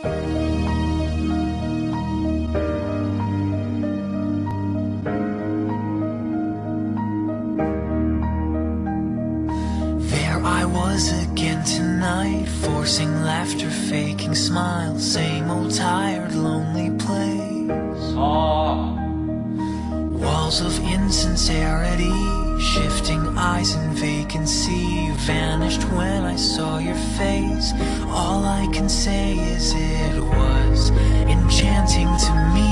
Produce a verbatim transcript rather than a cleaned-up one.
Tonight, forcing laughter, faking smiles, same old tired, lonely place. Oh. Walls of insincerity, shifting eyes in vacancy, vanished when I saw your face. All I can say is it was enchanting to me.